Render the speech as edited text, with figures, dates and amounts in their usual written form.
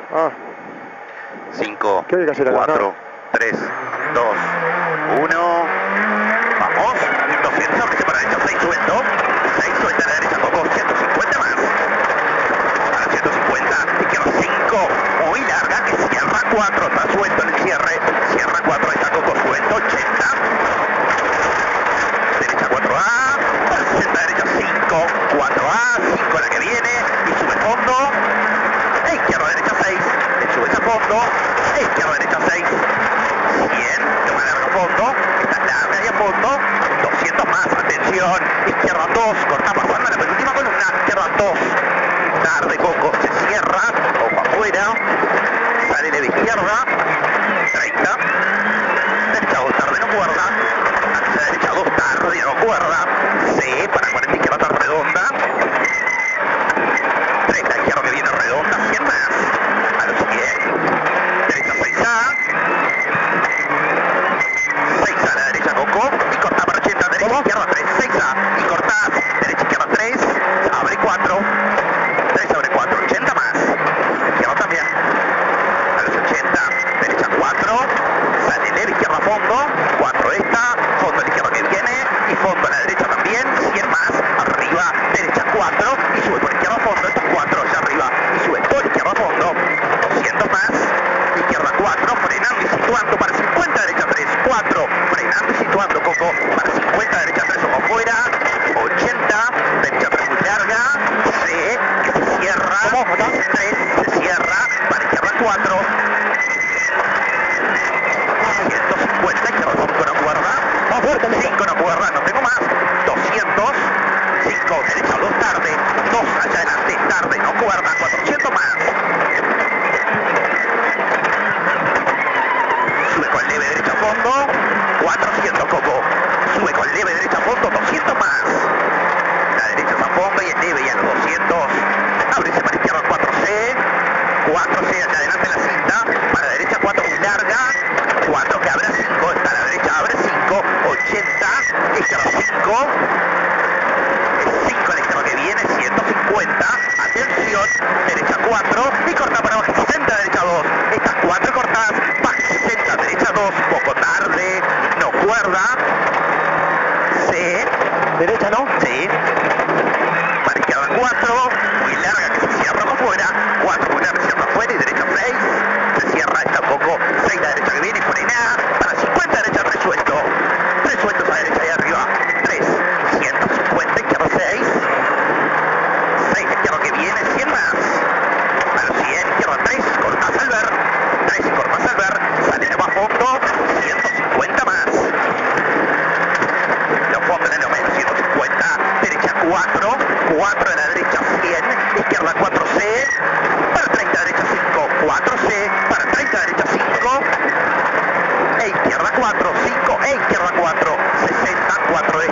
Ah. 5, ¿Qué hay que hacer acá? 4, 3, 2, 1. Vamos. 200, abre para la derecha, 6 suelto. 6 suelta a la derecha, Coco. 150 más. A la 150, izquierda 5. Muy larga, que cierra 4. Está suelto en el cierre. Cierra 4, está Coco suelto. 80. Derecha 4A. 60, derecha 5. 4A. 5 la que viene. Y sube fondo. Izquierda, derecha 6. Le subes a fondo. Izquierda, derecha 6. 100. Toma larga a fondo. Está larga y a fondo. 200 más. Atención. Izquierda 2. Corta pasando en la penúltima columna. Izquierda 2. Tarde, Coco. Se cierra. Ojo afuera. Sale leve izquierda. 30. Derecha 2. Tarde no cuerda. Hacia derecha 2. Tarde no cuerda. C. Para 40 izquierda. Tarde redonda. 30 izquierda que viene redonda. 100 más. A los 100. Derecha 6A. 6A a la derecha, Coco. Y corta para 80. Derecha izquierda 3. 6A. Y cortás. Derecha izquierda 3. Abre 4. 3 abre 4. 80 más. Izquierda también. A los 80. Derecha 4. Sale leve izquierda a fondo. 4 esta. Fondo a la izquierda que viene. Y fondo a la derecha también. 100 más. Arriba. Derecha 4. Y sube por izquierda a fondo. Estos 4 allá arriba. Y sube por izquierda a fondo. 200 más. Izquierda 4. Frenando y situando para 50. Derecha 3. 4. Frenando y situando, Coco. Para 50. Derecha 3. Ojo afuera. 80. Derecha 3 muy larga. C. Que se cierra. 3. Se cierra. Para izquierda 4. 150. Izquierda 5 no cuerda. 5 no cuerda. No tengo más. 200. 5. Derecha 2 tarde. 2 allá adelante. Tarde no cuerda. 400 más. Sube con leve derecha a fondo. 400, Coco. Sube con leve derecha a fondo. 200 más. La derecha es a fondo y es leve. Y a los 200. Ábrese para izquierda 4C. 4C allá adelante en la cinta. Para la derecha 4 muy larga. 4 que abre a 5. Está a la derecha, abre 5. 80. Izquierda 5. 5 a la izquierda que viene. 150. Atención. Derecha 4. Y corta para baja 60. Derecha 2. Estas 4 cortadas. Baja 60. Derecha 2. Poco tarde. No cuerda. C. ¿Derecha no? Sí. Para izquierda 4. Muy larga que se cierra por afuera. 4 muy larga, cierra afuera. Y derecha 6. Se cierra esta poco. 6 la derecha que viene y frena. Para 50 derecha 3 suelto. 3 sueltos a derecha y arriba. 3. 150 izquierda 6. 6 la izquierda que viene. 100 más. A los 100 izquierda 3. Cortás al ver. 3 y cortás al ver. Sale más fondo. 150 más. Los fondos en lo menos 150. Derecha 4. 4 a la derecha 100. Izquierda 4C. Para 30 derecha 5. 4C. Para 30 derecha 5. E izquierda 4. 5. E izquierda 4. 60. 4